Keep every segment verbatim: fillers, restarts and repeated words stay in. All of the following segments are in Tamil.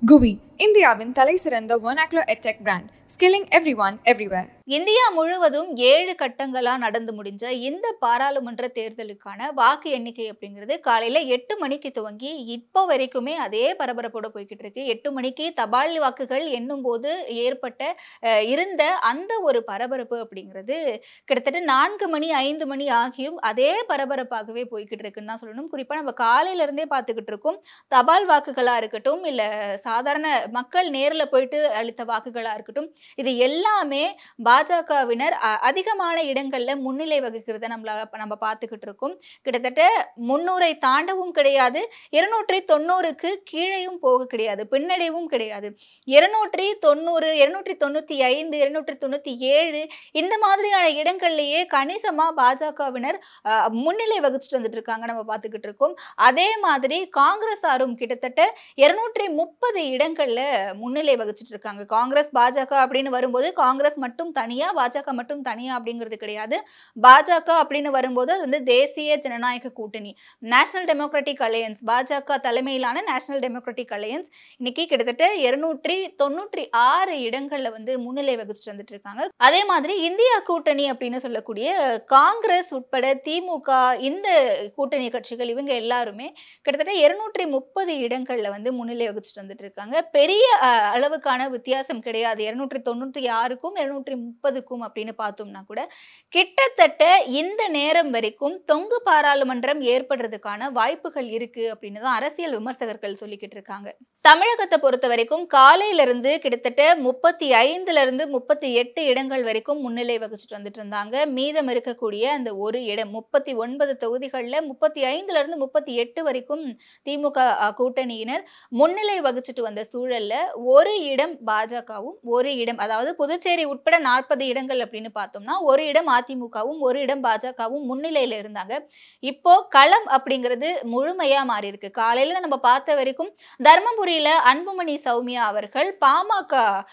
குவி இந்தியாவின் தலைசிறந்த vernacular edtech brand, skilling everyone everywhere. India முழுவதும் ஏழு கட்டங்களா நடந்து முடிஞ்ச இந்த பாராளுமன்ற தேர்தலுக்கான வாக்கு எண்ணிக்கை அப்படிங்கிறது காலையில எட்டு மணிக்கு துவங்கி இப்போ வரைக்குமே அதே பரபரப்போட போய்கிட்டு இருக்கு. எட்டு மணிக்கு தபால் வாக்குகள் எண்ணும் போது ஏற்பட்ட இருந்த அந்த ஒரு பரபரப்பு அப்படிங்கிறது கிட்டத்தட்ட நான்கு மணி ஐந்து மணி ஆகியும் அதே பரபரப்பாகவே போய்கிட்டு இருக்குன்னு தான் சொல்லணும். குறிப்பா நம்ம காலையில இருந்தே பார்த்துக்கிட்டு இருக்கோம். தபால் வாக்குகளா இருக்கட்டும், இல்ல சாதாரண மக்கள் நேரில் போயிட்டு அளித்த வாக்குகளா இருக்கட்டும், இது எல்லாமே பாஜகவினர் அதிகமான இடங்கள்ல முன்னிலை வகிக்கிறத நம்மளால நம்ம பார்த்துக்கிட்டு இருக்கோம். கிட்டத்தட்ட முன்னூறை தாண்டவும் கிடையாது, இருநூற்றி தொண்ணூறுக்கு கீழையும் போக கிடையாது, பின்னடைவும் கிடையாது. இருநூற்றி தொண்ணூறு இருநூற்றி தொண்ணூத்தி ஐந்து இருநூற்றி தொண்ணூத்தி ஏழு இந்த மாதிரியான இடங்கள்லயே கணிசமா பாஜகவினர் முன்னிலை வகிச்சுட்டு வந்துட்டு இருக்காங்க நம்ம பார்த்துக்கிட்டு இருக்கோம். அதே மாதிரி காங்கிரஸாரும் கிட்டத்தட்ட இருநூற்றி முப்பது இடங்கள்ல முன்னிலை வகிச்சுட்டு இருக்காங்க. காங்கிரஸ் பாஜக அப்படின்னு வரும்போது காங்கிரஸ் மட்டும் தனியா, பாஜக மட்டும் தனியா அப்படிங்கிறது கிடையாது. பாஜக அப்படின்னு வரும்போது அது வந்து தேசிய ஜனநாயக கூட்டணி, நேஷனல் டெமோக்ராட்டிக் அலையன்ஸ், பாஜக தலைமையிலான நேஷனல் டெமோக்ராட்டிக் அலையன்ஸ் இன்னைக்கு கிட்டத்தட்ட இருநூற்றி தொண்ணூற்றி ஆறு இடங்கள்ல வந்து முன்னிலை வகிச்சுட்டு வந்துட்டு இருக்காங்க. அதே மாதிரி இந்தியா கூட்டணி அப்படின்னு சொல்லக்கூடிய காங்கிரஸ் உட்பட திமுக, இந்த கூட்டணி கட்சிகள் இவங்க எல்லாருமே கிட்டத்தட்ட இருநூற்றி முப்பது இடங்கள்ல வந்து முன்னிலை வகிச்சுட்டு வந்துட்டு இருக்காங்க. பெரிய அளவுக்கான வித்தியாசம் கிடையாது இருநூற்றி தொண்ணூற்றி ஆறுக்கும் இருநூற்றி முப்பதுக்கும் அப்படின்னு பார்த்தோம்னா கூட கிட்டத்தட்ட இந்த நேரம் வரைக்கும் தொங்கு பாராளுமன்றம் ஏற்படுறதுக்கான வாய்ப்புகள் இருக்கு அப்படின்னு தான் அரசியல் விமர்சகர்கள் சொல்லிக்கிட்டு இருக்காங்க. தமிழகத்தை பொறுத்த வரைக்கும் காலையில இருந்து கிட்டத்தட்ட முப்பத்தி ஐந்துல இருந்து முப்பத்தி எட்டு இடங்கள் வரைக்கும் முன்னிலை வகிச்சுட்டு வந்துட்டு இருந்தாங்க. மீதம் இருக்கக்கூடிய அந்த ஒரு இடம் முப்பத்தி ஒன்பது தொகுதிகள்ல முப்பத்தி ஐந்துல இருந்து முப்பத்தி எட்டு வரைக்கும் திமுக கூட்டணியினர் முன்னிலை வகிச்சுட்டு வந்த சூழல்ல ஒரு இடம் பாஜகவும், ஒரு இடம் அதாவது புதுச்சேரி உட்பட நாற்பது இடங்கள் அப்படின்னு பார்த்தோம்னா ஒரு இடம் அதிமுகவும் ஒரு இடம் பாஜகவும் முன்னிலையில இருந்தாங்க. இப்போ களம் அப்படிங்கிறது முழுமையா மாறி இருக்கு. காலையில நம்ம பார்த்த வரைக்கும் தர்மபுரியில அன்புமணி சௌமியா அவர்கள் பாமக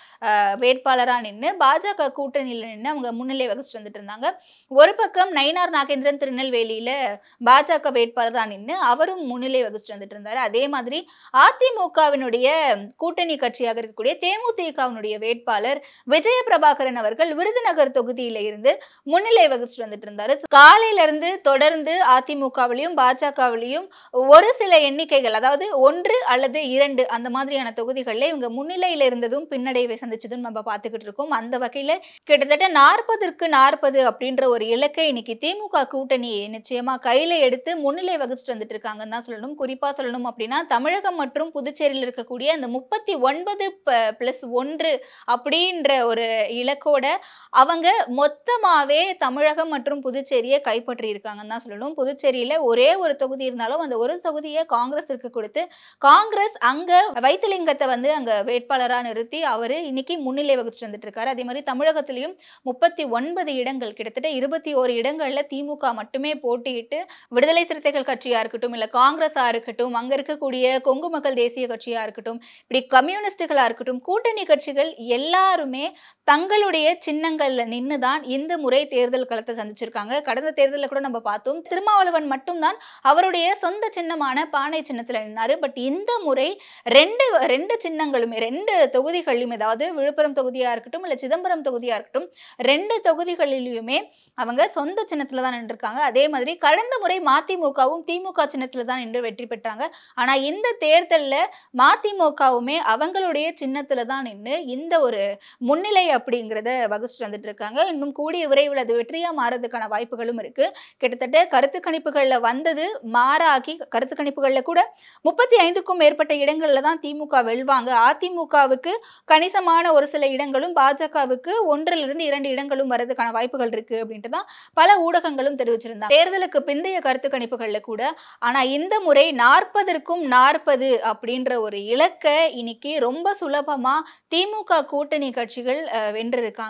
வேட்பாளரா நின்று பாஜக கூட்டணியில நின்று அவங்க முன்னிலை வகிச்சுட்டு வந்துட்டு இருந்தாங்க. ஒரு பக்கம் நயினார் நாகேந்திரன் திருநெல்வேலியில பாஜக வேட்பாளரா நின்று அவரும் முன்னிலை வகிச்சுட்டு வந்துட்டு இருந்தாரு. அதே மாதிரி அதிமுகவினுடைய கூட்டணி கட்சியாக இருக்கக்கூடிய தேமுதிகவினுடைய வேட்பாளர் விஜய பிரபாகரன் அவர்கள் விருதுநகர் தொகுதியில இருந்து முன்னிலை வகிச்சுட்டு வந்துட்டு இருந்தாரு. காலையில இருந்து தொடர்ந்து அதிமுகவிலையும் பாஜகவிலையும் ஒரு சில எண்ணிக்கைகள், அதாவது ஒன்று அல்லது இரண்டு அந்த மாதிரியான தொகுதிகளில் இவங்க முன்னிலையில இருந்ததும் பின்னடைவை சந்திச்சதும் நம்ம பார்த்துக்கிட்டு இருக்கோம். அந்த வகையில கிட்டத்தட்ட நாற்பதற்கு நாற்பது அப்படின்ற ஒரு இலக்கை இன்னைக்கு திமுக கூட்டணி நிச்சயமா கையில எடுத்து முன்னிலை வகிச்சுட்டு வந்துட்டு இருக்காங்கன்னு தான் சொல்லணும். குறிப்பா சொல்லணும் அப்படின்னா தமிழகம் மற்றும் புதுச்சேரியில் இருக்கக்கூடிய அந்த முப்பத்தி ஒன்பது பிளஸ் ஒன்று அப்படின்ற ஒரு இலக்கோட அவங்க மொத்தமாவே தமிழகம் மற்றும் புதுச்சேரியை கைப்பற்றி இருக்காங்கன்னு தான் சொல்லணும். புதுச்சேரியில ஒரே ஒரு தொகுதி இருந்தாலும் அந்த ஒரு தொகுதியை காங்கிரஸிற்கு கொடுத்து காங்கிரஸ் அங்க வைத்திலிங்கத்தை வந்து அங்க வேட்பாளரா நிறுத்தி அவரு இன்னைக்கு முன்னிலை வகிச்சு வந்துட்டு இருக்காரு. அதே மாதிரி தமிழகத்திலையும் முப்பத்தி ஒன்பது இடங்கள், கிட்டத்தட்ட இருபத்தி ஓரு இடங்கள்ல திமுக மட்டுமே போட்டியிட்டு விடுதலை சிறுத்தைகள் கட்சியா இருக்கட்டும், இல்ல காங்கிரஸா இருக்கட்டும், அங்க இருக்கக்கூடிய கொங்கு மக்கள் தேசிய கட்சியா இருக்கட்டும், இப்படி கம்யூனிஸ்டுகளா இருக்கட்டும், கூட்டணி கட்சிகள் எல்லாருமே தங்களுடைய சின்னங்கள்ல நின்னுதான் இந்த முறை தேர்தல் களத்தை சந்திச்சிருக்காங்க. கடந்த தேர்தலில் கூட நம்ம பார்த்தோம், திருமாவளவன் மட்டும்தான் அவருடைய சொந்த சின்னமான பானை சின்னத்துல நின்னாரு. பட் இந்த முறை ரெண்டு ரெண்டு சின்னங்களுமே ரெண்டு தொகுதிகளிலுமே, அதாவது விழுப்புரம் தொகுதியா இருக்கட்டும் இல்ல சிதம்பரம் தொகுதியா இருக்கட்டும், ரெண்டு தொகுதிகளிலுமே அவங்க சொந்த சின்னத்துல தான் நின்றுருக்காங்க. அதே மாதிரி கடந்த முறை மதிமுகவும் திமுக சின்னத்துல தான் நின்று வெற்றி பெற்றாங்க. ஆனா இந்த தேர்தல்ல மதிமுகவுமே அவங்களுடைய சின்னத்துல தான் நின்று இந்த ஒரு முன்னிலை அப்படிங்கிறத வகிச்சுட்டு வந்துட்டு இருக்காங்க. இன்னும் கூடிய விரைவில் அது வெற்றியா மாறதுக்கான வாய்ப்புகளும் இருக்கு. கிட்டத்தட்ட கருத்து கணிப்புகள்ல வந்தது மாறாகி, கருத்து கணிப்புகள்ல கூட முப்பத்தி ஐந்துக்கும் மேற்பட்ட இடங்கள்ல தான் திமுக வெல்வாங்க, அதிமுகவுக்கு கணிசமான ஒரு சில இடங்களும் பாஜகவுக்கு ஒன்றிலிருந்து இரண்டு இடங்களும் வரதுக்கான வாய்ப்புகள் இருக்கு அப்படின்ட்டு தான் பல ஊடகங்களும் தெரிவிச்சிருந்தாங்க தேர்தலுக்கு பிந்தைய கருத்து கணிப்புகள்ல கூட. ஆனா இந்த முறை நாற்பதற்கும் நாற்பது அப்படின்ற ஒரு இலக்கை இன்னைக்கு ரொம்ப சுலபமா திமுக கூட்டணி கட்சிகள் வென்றிருக்காங்க.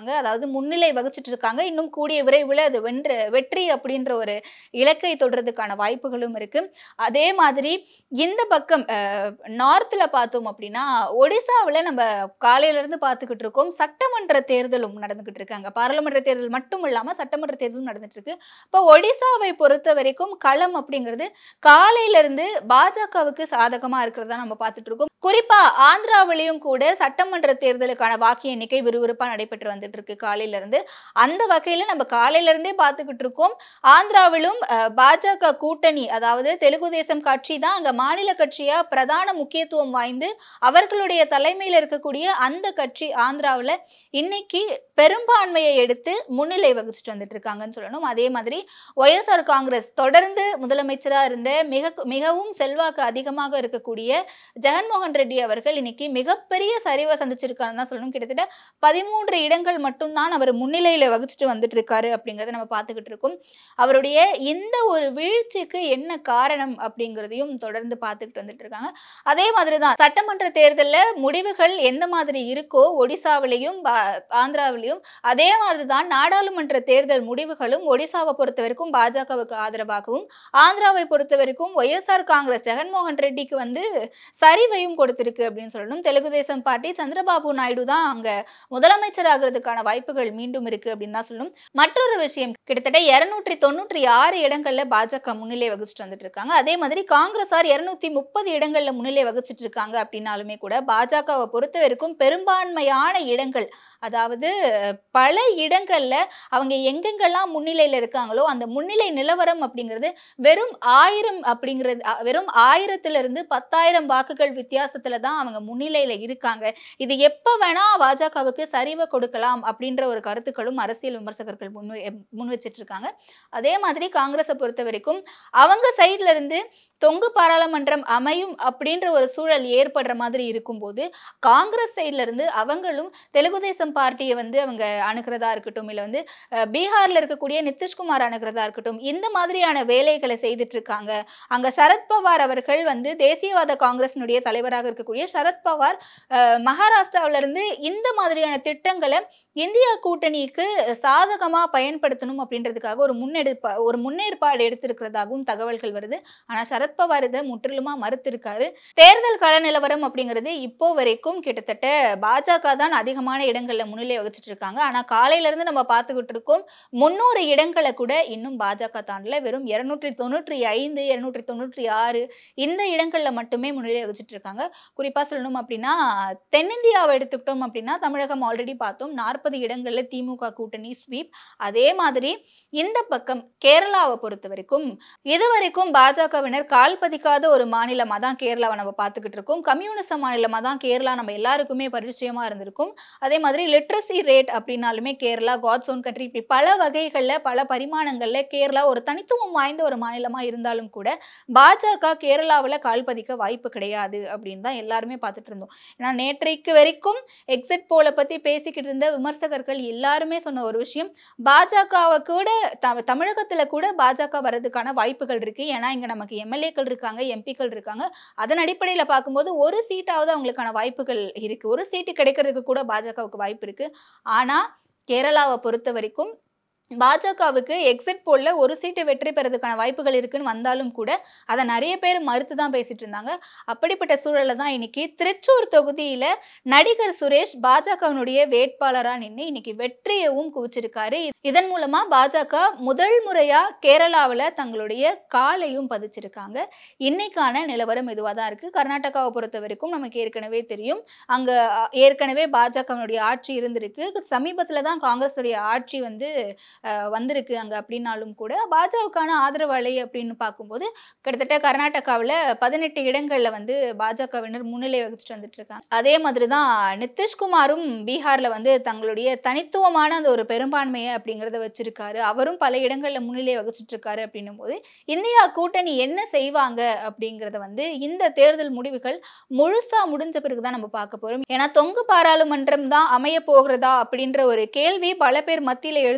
இருக்காங்க. அதாவது முன்னிலை வகிச்சிட்டு இருக்காங்க. இன்னும் கூடிய விரைவில் அது வென்று வெற்றி அப்படின்ற ஒரு இலக்கை தொடுறதுக்கான வாய்ப்புகளும் இருக்கு. அதே மாதிரி இந்த பக்கம் நார்த்ல பார்த்தோம் அப்படின்னா ஒடிசாவில் நம்ம காலையில இருந்து பார்த்துக்கிட்டு இருக்கோம். சட்டமன்ற தேர்தலும் நடந்துகிட்டு இருக்காங்க. பாராளுமன்ற தேர்தல் மட்டும் இல்லாம சட்டமன்ற தேர்தலும் நடந்துட்டு இருக்கு. இப்போ ஒடிசாவை பொறுத்த வரைக்கும் களம் அப்படிங்கிறது காலையில இருந்து பாஜகவுக்கு சாதகமா இருக்கிறதா நம்ம பார்த்துட்டு இருக்கோம். குறிப்பா ஆந்திராவிலையும் கூட சட்டமன்ற தேர்தலுக்கான வாக்கு எண்ணிக்கை விறுவிறுப்பா நடைபெற்று வந்துட்டு இருக்கு காலையில இருந்து. அந்த வகையில நம்ம காலையில இருந்தே பார்த்துக்கிட்டு இருக்கோம். ஆந்திராவிலும் பாஜக கூட்டணி, அதாவது தெலுங்கு தேசம் கட்சி தான் அங்க மாநில கட்சியா பிரதான முக்கியத்துவம் வாய்ந்து அவர்களுடைய தலைமையில் இருக்கக்கூடிய அந்த கட்சி ஆந்திராவில் இன்னைக்கு பெரும்பான்மையை எடுத்து முன்னிலை வகிச்சுட்டு வந்துட்டு இருக்காங்கன்னு சொல்லணும். அதே மாதிரி ஒய்எஸ்ஆர் காங்கிரஸ் தொடர்ந்து முதலமைச்சராக இருந்த மிக மிகவும் செல்வாக்கு அதிகமாக இருக்கக்கூடிய ஜெகன்மோகன் ரெட்டி அவர்கள் இன்னைக்கு மிகப்பெரிய சரிவை சந்திச்சிருக்காருன்னு தான் சொல்லணும். கிட்டத்தட்ட பதிமூன்று இடங்கள் மட்டும்தான் அவர் முன்னிலையில வகிச்சுட்டு வந்துட்டு இருக்காரு அப்படிங்கிறத நம்ம பார்த்துக்கிட்டு இருக்கோம். அவருடைய இந்த ஒரு வீழ்ச்சிக்கு என்ன காரணம் அப்படிங்கிறதையும் தொடர்ந்து பார்த்துக்கிட்டு வந்துட்டு இருக்காங்க. அதே மாதிரிதான் சட்டமன்ற தேர்தலில் முடிவுகள் எந்த மாதிரி இருக்கோ ஒடிசாவிலையும் ஆந்திராவிலையும் அதே மாதிரிதான் நாடாளுமன்ற தேர்தல் முடிவுகளும் ஒடிசாவை பொறுத்த வரைக்கும் பாஜகவுக்கு ஆதரவாகவும் ஆந்திராவை பொறுத்த வரைக்கும் ஒய்எஸ்ஆர் காங்கிரஸ் ஜெகன்மோகன் ரெட்டிக்கு வந்து சரிவையும் கொடுத்திருக்கு அப்படின்னு சொல்லணும். தெலுங்கு தேசம் பார்ட்டி சந்திரபாபு நாயுடு தான் அங்க முதலமைச்சர் ஆகிறதுக்கான வாய்ப்புகள் மீண்டும் இருக்கு அப்படின்னு தான் சொல்லணும். மற்றொரு விஷயம், கிட்டத்தட்ட இருநூற்றி தொண்ணூற்றி ஆறு இடங்கள்ல பாஜக முன்னிலை வகிச்சுட்டு வந்துட்டு இருக்காங்க. அதே மாதிரி காங்கிரஸார் இருநூத்தி முப்பது இடங்கள்ல முன்னிலை வகிச்சுட்டு இருக்காங்க அப்படின்னாலுமே கூட பாஜகவை பொறுத்த வரைக்கும் பெரும்பான்மையான இடங்கள், அதாவது பல இடங்கள்ல அவங்க எங்கெங்கெல்லாம் முன்னிலையில இருக்காங்களோ அந்த முன்னிலை நிலவரம் அப்படிங்கிறது வெறும் ஆயிரம் அப்படிங்கிறது வெறும் ஆயிரத்துல இருந்து பத்தாயிரம் வாக்குகள் வித்தியாசத்துல தான் அவங்க முன்னிலையில இருக்காங்க. இது எப்ப வேணா பாஜகவுக்கு சரிவை கொடுக்கலாம் அப்படின்ற ஒரு கருத்துக்களும் அரசியல் விமர்சகர்கள் முன் முன் வச்சிட்டு இருக்காங்க. அதே மாதிரி காங்கிரஸை பொறுத்த வரைக்கும் அவங்க சைட்ல இருந்து தொங்கு பாராளுமன்றம் அமையும் அப்படின்ற ஒரு சூழல் ஏற்படுற மாதிரி இருக்கும்போது காங்கிரஸ் சைட்ல இருந்து அவங்களும் தெலுங்கு தேசம் பார்ட்டியை வந்து அவங்க அணுகிறதா இருக்கட்டும், இல்லை வந்து பீகார்ல இருக்கக்கூடிய நிதிஷ்குமார் அணுகிறதா இருக்கட்டும், இந்த மாதிரியான வேலைகளை செய்துட்டு இருக்காங்க. அங்க சரத்பவார் அவர்கள் வந்து தேசியவாத காங்கிரசினுடைய தலைவராக இருக்கக்கூடிய சரத்பவார் மகாராஷ்டிராவில இருந்து இந்த மாதிரியான திட்டங்களை இந்தியா கூட்டணிக்கு சாதகமா பயன்படுத்தணும் அப்படின்றதுக்காக ஒரு முன்னெடுப்பா ஒரு முன்னேற்பாடு எடுத்திருக்கிறதாகவும் தகவல்கள் வருது. ஆனா சரத்பவார் இதை முற்றிலுமா மறுத்திருக்காரு. தேர்தல் கள நிலவரம் அப்படிங்கிறது இப்போ வரைக்கும் கிட்டத்தட்ட பாஜக தான் அதிகமான இடங்கள்ல முன்னிலை வகிச்சுட்டு இருக்காங்க. ஆனா காலையில இருந்து நம்ம பார்த்துக்கிட்டு இருக்கோம் முன்னூறு இடங்களை கூட இன்னும் பாஜக தாண்டல. வெறும் இருநூற்றி தொண்ணூற்றி ஐந்து இருநூற்றி தொண்ணூற்றி ஆறு இந்த இடங்கள்ல மட்டுமே முன்னிலை வகிச்சுட்டு இருக்காங்க. குறிப்பா சொல்லணும் அப்படின்னா தென்னிந்தியாவை எடுத்துக்கிட்டோம் அப்படின்னா தமிழகம் ஆல்ரெடி பார்த்தோம் நாற்பது இடங்கள்ல திமுக கூட்டணி ஸ்வீப். அதே மாதிரி இந்த பக்கம் கேரளாவை பொறுத்த வரைக்கும் இதுவரைக்கும் பாஜகவினர் கால் பதிக்காத ஒரு மாநிலமா தான் கேரளாவை நம்ம பார்த்துக்கிட்டு இருக்கோம். கம்யூனிச மாநிலமா தான் கேரளா நம்ம எல்லாருக்குமே பரிச்சயமா இருந்திருக்கும். அதே மாதிரி லிட்ரஸி ரேட் அப்படின்னாலுமே கேரளா காட்ஸ் ஓன் கண்ட்ரி, இப்படி பல வகைகள்ல பல பரிமாணங்கள்ல கேரளா ஒரு தனித்துவம் வாய்ந்த ஒரு மாநிலமா இருந்தாலும் கூட பாஜக கேரளாவில் கால் பதிக்க வாய்ப்பு கிடையாது அப்படின்னு தான் எல்லாருமே பார்த்துட்டு இருந்தோம். ஏன்னா நேற்றைக்கு வரைக்கும் எக்ஸிட் போல பத்தி பேசிக்கிட்டு இருந்த விமர்சகர்கள் எல்லாருமே சொன்ன ஒரு விஷயம், பாஜகவை கூட தமிழகத்துல கூட பாஜக வர்றதுக்கான வாய்ப்புகள் இருக்கு. ஏன்னா இங்க நமக்கு எம்எல்ஏக்கள் இருக்காங்க, எம்பிக்கள் இருக்காங்க. அதன் அடிப்படையில் பார்க்கும்போது ஒரு சீட்டாவது அவங்களுக்கான வாய்ப்புகள் இருக்கு. ஒரு சீட்டு கிடைக்கிறதுக்கு கூட பாஜகவுக்கு வாய்ப்பு இருக்கு. ஆனா கேரளாவை பொறுத்த வரைக்கும் பாஜகவுக்கு எக்ஸிட் போல்ல ஒரு சீட்டு வெற்றி பெறதுக்கான வாய்ப்புகள் இருக்குன்னு வந்தாலும் கூட அதை நிறைய பேர் மறுத்து தான் பேசிட்டு இருந்தாங்க. அப்படிப்பட்ட சூழல்ல தான் இன்னைக்கு திருச்சூர் தொகுதியில நடிகர் சுரேஷ் பாஜகவினுடைய வேட்பாளரா நின்று இன்னைக்கு வெற்றியவும் குவிச்சிருக்காரு. இதன் மூலமா பாஜக முதல் முறையா கேரளாவில் தங்களுடைய காலையும் பதிச்சிருக்காங்க. இன்னைக்கான நிலவரம் இதுவாக தான் இருக்கு. கர்நாடகாவை பொறுத்த வரைக்கும் நமக்கு ஏற்கனவே தெரியும், அங்க ஏற்கனவே பாஜகவினுடைய ஆட்சி இருந்திருக்கு. சமீபத்துல தான் காங்கிரஸுடைய ஆட்சி வந்து வந்திருக்கு அங்க அப்படின்னாலும் கூட பாஜகவுக்கான ஆதரவு அலை அப்படின்னு பார்க்கும்போது கிட்டத்தட்ட கர்நாடகாவில் பதினெட்டு இடங்கள்ல வந்து பாஜகவினர் முன்னிலை வகிச்சுட்டு வந்துட்டு இருக்காங்க. அதே மாதிரி தான் நிதிஷ்குமாரும் பீகார்ல வந்து தங்களுடைய தனித்துவமான அந்த ஒரு பெரும்பான்மையை அப்படிங்கிறத வச்சிருக்காரு. அவரும் பல இடங்கள்ல முன்னிலை வகிச்சுட்டு இருக்காரு அப்படின்னும் போது இந்தியா கூட்டணி என்ன செய்வாங்க அப்படிங்கிறத வந்து இந்த தேர்தல் முடிவுகள் முழுசா முடிஞ்ச பிறகுதான் நம்ம பார்க்க போறோம். ஏன்னா தொங்கு பாராளுமன்றம் தான் அமைய போகிறதா அப்படின்ற ஒரு கேள்வி பல பேர் மத்தியில எழுந்திருக்கக்கூடிய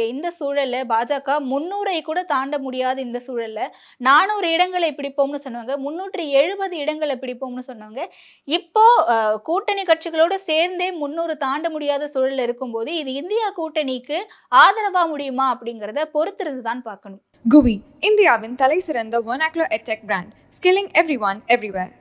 இருக்கக்கூடிய இந்த சூழல்ல பாஜக முன்னூறை கூட தாண்ட முடியாத இந்த சூழல்ல நானூறு இடங்களை பிடிப்போம்னு சொன்னாங்க, முன்னூற்றி எழுபது இடங்களை பிடிப்போம்னு சொன்னாங்க. இப்போ அஹ், கூட்டணி கட்சிகளோடு சேர்ந்தே முன்னூறு தாண்ட முடியாத சூழல் இருக்கும்போது இது இந்தியா கூட்டணிக்கு ஆதரவா முடியுமா அப்படிங்கிறத பொறுத்திருந்து தான் பார்க்கணும். G U I, இந்தியாவின் தலை சிறந்த vernacular edtech brand, skilling everyone everywhere.